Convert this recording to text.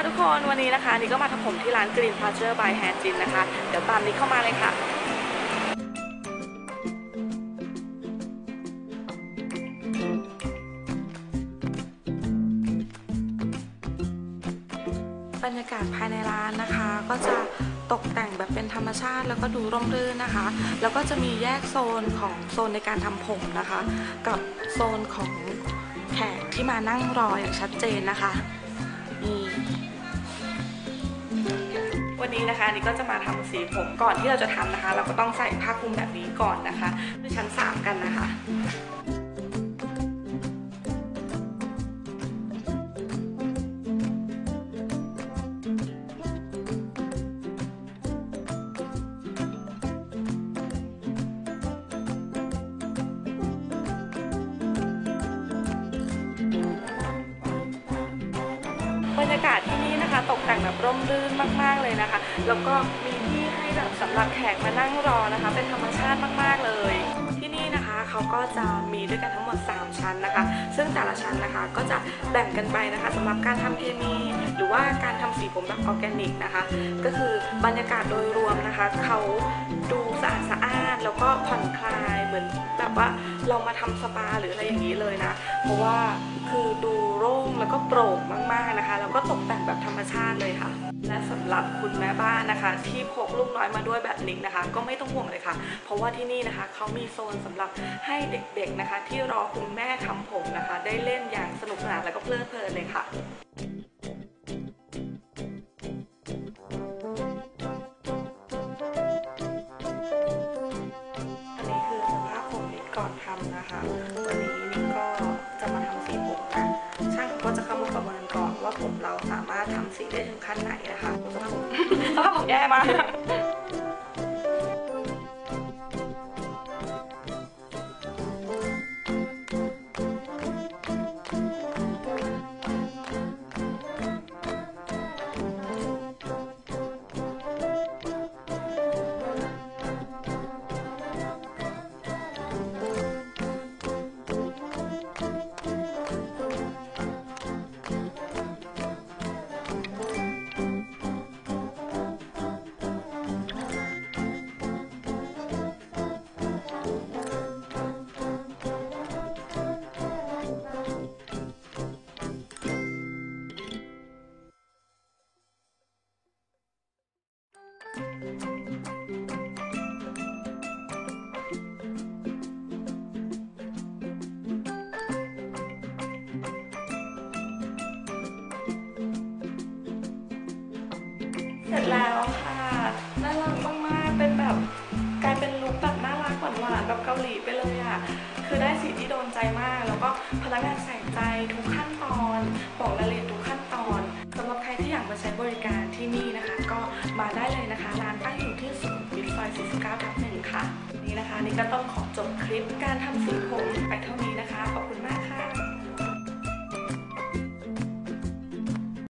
ทุกคนวันนี้นะคะนี่ก็มาทำผมที่ร้าน Green Pleasure by Hair Jin นะคะเดี๋ยวตามนี้เข้ามาเลยค่ะบรรยากาศภายในร้านนะคะก็จะตกแต่งแบบเป็นธรรมชาติแล้วก็ดูร่มรื่นนะคะแล้วก็จะมีแยกโซนของโซนในการทำผมนะคะกับโซนของแขกที่มานั่งรออย่างชัดเจนนะคะวันนี้นะคะนี่ก็จะมาทำสีผมก่อนที่เราจะทำนะคะเราก็ต้องใส่ผ้าคลุมแบบนี้ก่อนนะคะด้วยชั้น3กันนะคะบรรยากาศที่นี่นะคะตกแต่งแบบร่มรื่นมากๆเลยนะคะแล้วก็มีที่ให้แบบสำหรับแขกมานั่งรอนะคะเป็นธรรมชาติมากๆเลยที่นี่นะคะเขาก็จะมีด้วยกันทั้งหมด3ชั้นนะคะซึ่งแต่ละชั้นนะคะก็จะแบ่งกันไปนะคะสำหรับการทำเคมีหรือว่าการทำสีผมแบบออร์แกนิกนะคะก็คือบรรยากาศโดยรวมนะคะเขาดูสะอาดแล้วก็ผ่อนคลายเหมือนแบบว่าเรามาทำสปาหรืออะไรอย่างนี้เลยนะเพราะว่าคือดูโล่งแล้วก็โปร่งมากๆนะคะแล้วก็ตกแต่งแบบธรรมชาติเลยค่ะและสำหรับคุณแม่บ้านนะคะที่พกลูกน้อยมาด้วยแบบนิกนะคะก็ไม่ต้องห่วงเลยค่ะเพราะว่าที่นี่นะคะเขามีโซนสำหรับให้เด็กๆนะคะที่รอคุณแม่ทำผมนะคะได้เล่นอย่างสนุกสนานแล้วก็เพลิดเพลินเลยค่ะอันนี้คือสภาพผมนิกก่อนทำนะคะวันนี้นิกก็จะมาทำสีผมนะช่างก็จะเข้ามาประเมินก่อนว่าผมเราสามารถทำสีได้ถึงขั้นไหนนะคะสภาพผมแย่มากเสร็จแล้วค่ะน่ารักมากๆเป็นแบบกลายเป็นลุคแบบน่ารักหวานๆแบบเกาหลีไปเลยอ่ะคือได้สีที่โดนใจมากแล้วก็พนักงานใส่ใจทุกขั้นตอนบอกรายละเอียดทุกขั้นตอนสำหรับใครที่อยากมาใช้บริการที่นี่นะคะก็มาได้เลยนะคะร้านตั้งอยู่ที่สุขุมวิทซอย 49/1 ค่ะนี่นะคะนี่ก็ต้องขอจบคลิปการทำสีผมไปเท่านี้นะคะขอบคุณมากค่ะ